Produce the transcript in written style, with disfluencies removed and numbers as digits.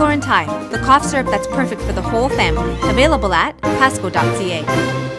Tussiflorin Thyme, the cough syrup that's perfect for the whole family. Available at pascoe.ca.